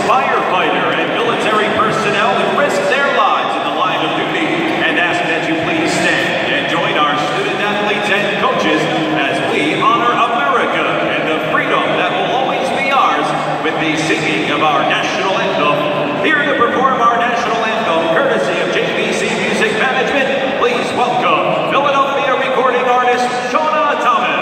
firefighter, and military personnel who risk their lives in the line of duty, and ask that you please stand and join our student athletes and coaches as we honor America and the freedom that will always be ours with the singing of our national anthem. Here to perform our national anthem, courtesy of JVC Music Management, please welcome Philadelphia recording artist Shauna Thomas.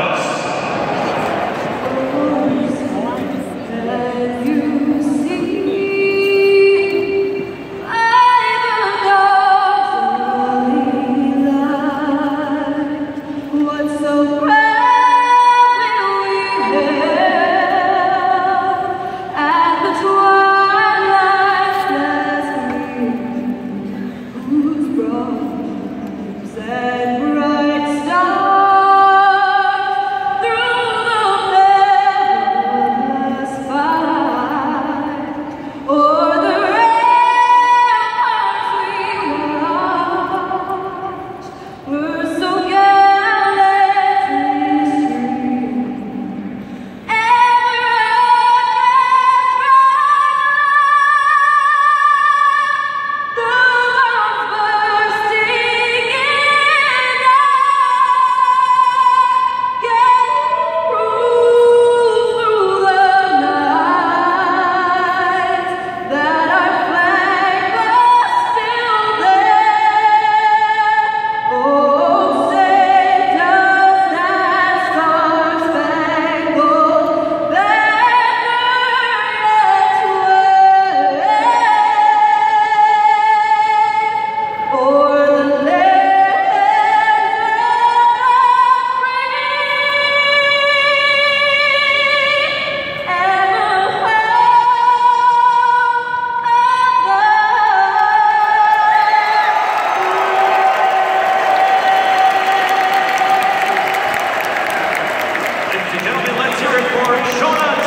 Ladies and gentlemen, let's hear it for Shauna